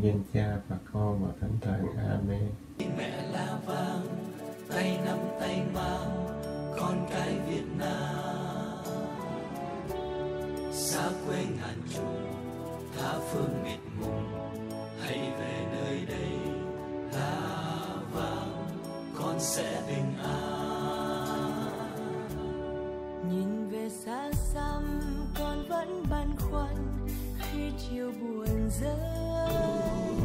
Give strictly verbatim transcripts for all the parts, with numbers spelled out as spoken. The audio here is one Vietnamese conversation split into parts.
danh Cha và Con và Thánh Thần. Amen. Mẹ la vang, tay nắm tay mang con cái Việt Nam, xa quê ngàn trùng tha phương mịt mùng, hãy về nơi đây la vang, con sẽ bình an. Nhìn về xa xăm con vẫn băn khoăn khi chiều buồn rơi,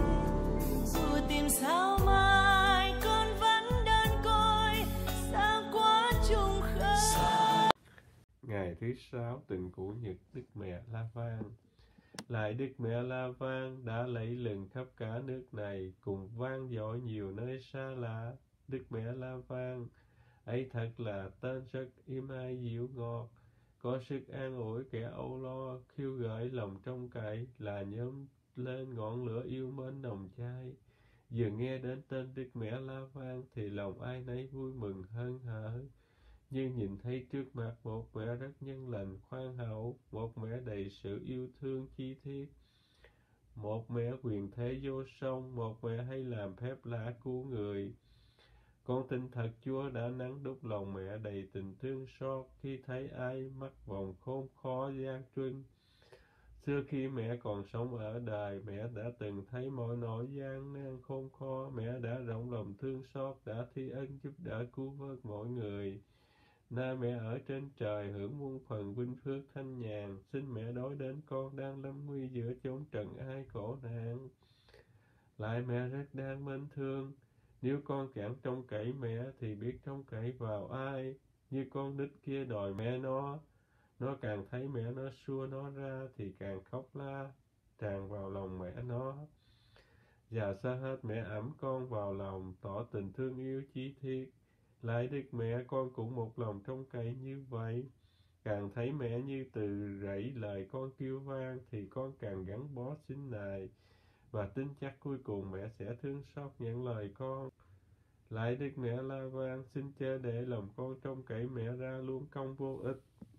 dù tìm sao mai con vẫn đơn côi xa quá trùng khơi. Ngày thứ sáu tuần Cũ Nhật Đức Mẹ La Vang. Lại Đức Mẹ La Vang đã lẫy lừng khắp cả nước này, cùng vang dội nhiều nơi xa lạ. Đức Mẹ La Vang ấy thật là tên rất êm ái dịu ngọt, có sức an ủi kẻ âu lo, khiêu gợi lòng trông cậy, là nhóm lên ngọn lửa yêu mến nồng cháy. Vừa nghe đến tên Đức Mẹ La Vang thì lòng ai nấy vui mừng hớn hở, như nhìn thấy trước mặt một mẹ rất nhân lành khoan hậu, một mẹ đầy sự yêu thương chi thiết, một mẹ quyền thế vô song, một mẹ hay làm phép lạ cứu người. Con tin thật Chúa đã nắng đúc lòng mẹ đầy tình thương xót khi thấy ai mắc vòng khốn khó gian truân. Xưa khi mẹ còn sống ở đời, mẹ đã từng thấy mọi nỗi gian nan khốn khó, mẹ đã rộng lòng thương xót, đã thi ân giúp đỡ cứu vớt mọi người. Nay mẹ ở trên trời hưởng muôn phần vinh phước thanh nhàn, xin mẹ đối đến con đang lâm nguy giữa chốn trần ai khổ nạn. Lại mẹ rất đang mến thương, nếu con chẳng trông cậy mẹ thì biết trông cậy vào ai. Như con nít kia đòi mẹ nó, nó càng thấy mẹ nó xua nó ra thì càng khóc la, tràn vào lòng mẹ nó. Và xa hết mẹ ẵm con vào lòng, tỏ tình thương yêu chi thiết. Lại Đức Mẹ con cũng một lòng trông cậy như vậy. Càng thấy mẹ như từ rẫy lời con kêu vang thì con càng gắn bó xin nài, và tin chắc cuối cùng mẹ sẽ thương xót nhận lời con. Lại Đức Mẹ La Vang, xin chớ để lòng con trông cậy mẹ ra luôn công vô ích.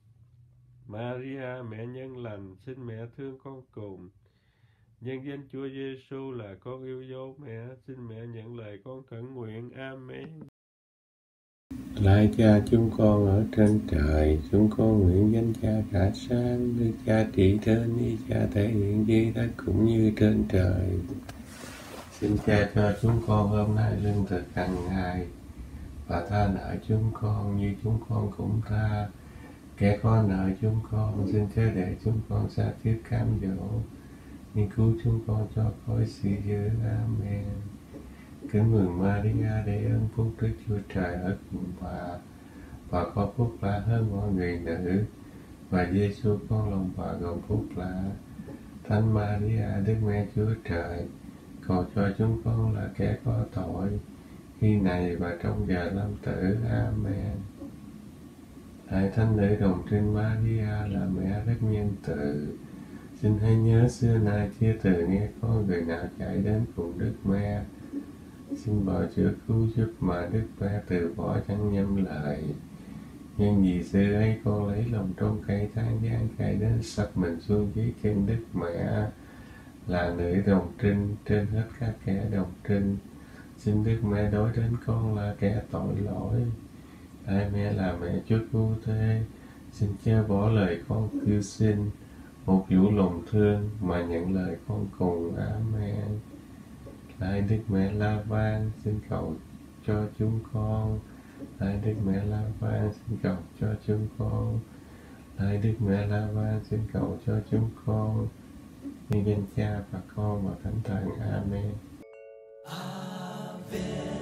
Maria mẹ nhân lành, xin mẹ thương con cùng. Nhân danh Chúa Giêsu là con yêu dấu mẹ, xin mẹ nhận lời con khẩn nguyện. Amen. Lạy Cha chúng con ở trên trời, chúng con nguyện danh Cha cả sáng, Đức Cha trị trên, như Cha thể hiện dưới đất cũng như trên trời. Xin Cha cho chúng con hôm nay lương thực hàng ngày, và tha nợ chúng con như chúng con cũng tha kẻ có nợ chúng con. Xin chớ để chúng con sa thiết cám dỗ, nhưng cứu chúng con cho khỏi sự dữ. Amen. Kính mừng Maria, để ơn phúc Đức Chúa Trời ở cùng bà, và có phúc lạ hơn mọi người nữ, và Giêsu con lòng bà gồm phúc lạ. Thánh Maria, Đức Mẹ Chúa Trời, cầu cho chúng con là kẻ có tội, khi này và trong giờ lâm tử. Amen. Lạy Thánh Nữ Đồng Trinh Maria là mẹ rất nhân từ, xin hãy nhớ xưa nay chưa từng nghe có người nào chạy đến cùng Đức Mẹ, xin bảo chữa cứu giúp mà Đức Mẹ từ bỏ chẳng nhầm lời. Nhưng vì xưa ấy con lấy lòng trong cây than gian cay đến sắp mình xuống dưới chân Đức Mẹ, là nữ đồng trinh trên hết các kẻ đồng trinh. Xin Đức Mẹ đối đến con là kẻ tội lỗi. Lạy mẹ là mẹ Chúa cứu thế, xin chớ bỏ lời con kêu xin, một vũ lòng thương mà nhận lời con cùng. Amen. Lạy Đức Mẹ La Vang, xin cầu cho chúng con. Lạy Đức Mẹ La Vang, xin cầu cho chúng con. Lạy Đức Mẹ La Vang, xin cầu cho chúng con. Nhân danh Cha và Con và Thánh Thần. Amen. Ave